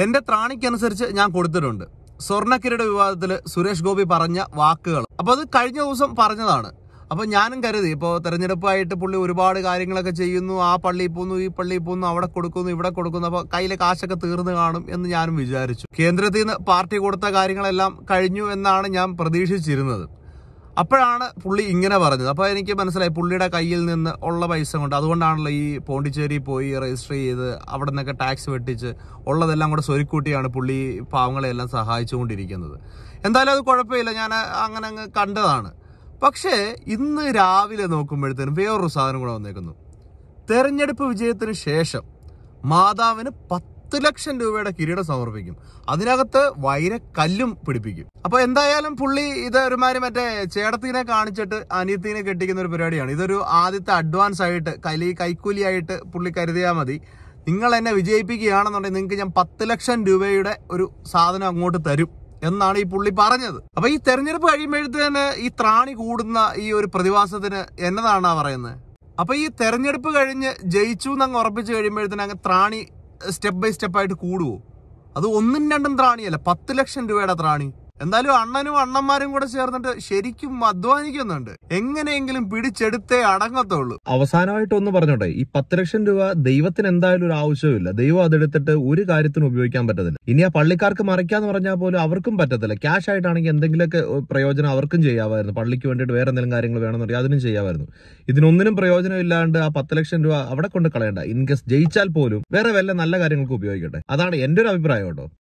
എന്റെ ത്രാണിക്കനുസരിച്ച് ഞാൻ കൊടുത്തിട്ടുണ്ട്. സ്വർണ്ണക്കിരീട വിവാദത്തിൽ സുരേഷ് ഗോപി പറഞ്ഞ വാക്കുകൾ അപ്പൊ അത് കഴിഞ്ഞ ദിവസം പറഞ്ഞതാണ്. അപ്പൊ ഞാനും കരുതി ഇപ്പോൾ തെരഞ്ഞെടുപ്പായിട്ട് പുള്ളി ഒരുപാട് കാര്യങ്ങളൊക്കെ ചെയ്യുന്നു, ആ പള്ളിയിൽ പോകുന്നു, ഈ പള്ളിയിൽ പോകുന്നു, അവിടെ കൊടുക്കുന്നു, ഇവിടെ കൊടുക്കുന്നു, അപ്പൊ കയ്യിലെ കാശൊക്കെ തീർന്നു കാണും എന്ന് ഞാനും വിചാരിച്ചു. കേന്ദ്രത്തിൽ നിന്ന് പാർട്ടി കൊടുത്ത കാര്യങ്ങളെല്ലാം കഴിഞ്ഞു എന്നാണ് ഞാൻ പ്രതീക്ഷിച്ചിരുന്നത്. അപ്പോഴാണ് പുള്ളി ഇങ്ങനെ പറഞ്ഞത്. അപ്പൊ എനിക്ക് മനസ്സിലായി പുള്ളിയുടെ കയ്യിൽ നിന്ന് ഉള്ള പൈസ കൊണ്ട്, അതുകൊണ്ടാണല്ലോ ഈ പോണ്ടിച്ചേരി പോയി രജിസ്റ്റർ ചെയ്ത് അവിടെ നിന്നൊക്കെ ടാക്സ് വെട്ടിച്ച് ഉള്ളതെല്ലാം കൂടെ സ്വരുക്കൂട്ടിയാണ് പുള്ളി പാവങ്ങളെല്ലാം സഹായിച്ചുകൊണ്ടിരിക്കുന്നത്. എന്തായാലും അത് കുഴപ്പമില്ല, ഞാൻ അങ്ങനെ അങ്ങ് കണ്ടതാണ്. പക്ഷേ ഇന്ന് രാവിലെ നോക്കുമ്പോഴത്തേനും വേറൊരു സാധനം കൂടെ വന്നേക്കുന്നു. തെരഞ്ഞെടുപ്പ് വിജയത്തിന് ശേഷം മാതാവിന് 10 ലക്ഷം രൂപയുടെ കിരീടം സമർപ്പിക്കും, അതിനകത്ത് വൈരക്കല്ലും പിടിപ്പിക്കും. അപ്പൊ എന്തായാലും പുള്ളി ഇത് ഒരുമാതിരി മറ്റേ ചേട്ടത്തിനെ കാണിച്ചിട്ട് അനിയത്തിനെ കെട്ടിക്കുന്ന ഒരു പരിപാടിയാണ്. ഇതൊരു ആദ്യത്തെ അഡ്വാൻസ് ആയിട്ട് കൈക്കൂലിയായിട്ട് പുള്ളി കരുതിയാൽ മതി. നിങ്ങൾ എന്നെ വിജയിപ്പിക്കുകയാണെന്നുണ്ടെങ്കിൽ നിങ്ങൾക്ക് ഞാൻ 10 ലക്ഷം രൂപയുടെ ഒരു സാധനം അങ്ങോട്ട് തരും എന്നാണ് ഈ പുള്ളി പറഞ്ഞത്. അപ്പൊ ഈ തെരഞ്ഞെടുപ്പ് കഴിയുമ്പോഴത്തേന് ഈ ത്രാണി കൂടുന്ന ഈ ഒരു പ്രതിഭാസത്തിന് എന്നതാണ് പറയുന്നത്. അപ്പൊ ഈ തെരഞ്ഞെടുപ്പ് കഴിഞ്ഞ് ജയിച്ചു എന്നങ്ങ് ഉറപ്പിച്ച് കഴിയുമ്പോഴത്തേന് അങ്ങ് ത്രാണി സ്റ്റെപ്പ് ബൈ സ്റ്റെപ്പ് ആയിട്ട് കൂടുവോ? അത് 1ഉം 2ഉം ത്രാണിയല്ല, 10 ലക്ഷം രൂപയുടെ ത്രാണി. എന്തായാലും അണ്ണനും അണ്ണന്മാരും കൂടെ ചേർന്നിട്ട് ശരിക്കും അധ്വാനിക്കുന്നുണ്ട്. എങ്ങനെയെങ്കിലും പിടിച്ചെടുത്തേ അടങ്ങത്തുള്ളൂ. അവസാനമായിട്ട് ഒന്ന് പറഞ്ഞോട്ടെ, ഈ 10 ലക്ഷം രൂപ ദൈവത്തിന് എന്തായാലും ഒരു ആവശ്യമില്ല. ദൈവം അതെടുത്തിട്ട് ഒരു കാര്യത്തിനും ഉപയോഗിക്കാൻ പറ്റത്തില്ല. ഇനി ആ പള്ളിക്കാർക്ക് മറിക്കാന്ന് പറഞ്ഞാൽ പോലും അവർക്കും പറ്റത്തില്ല. ക്യാഷ് ആയിട്ടാണെങ്കിൽ എന്തെങ്കിലുമൊക്കെ പ്രയോജനം അവർക്കും ചെയ്യാമായിരുന്നു. പള്ളിക്ക് വേണ്ടിയിട്ട് വേറെ എന്തെങ്കിലും കാര്യങ്ങൾ വേണമെന്നുണ്ടെങ്കിൽ അതിനും ചെയ്യാമായിരുന്നു. ഇതിനൊന്നിനും പ്രയോജനം ഇല്ലാണ്ട് ആ 10 ലക്ഷം രൂപ അവിടെ കൊണ്ട് കളയണ്ട. ഇൻ കേസ് ജയിച്ചാൽ പോലും വേറെ വല്ല നല്ല കാര്യങ്ങൾക്ക് ഉപയോഗിക്കട്ടെ. അതാണ് എന്റെ ഒരു അഭിപ്രായം കേട്ടോ.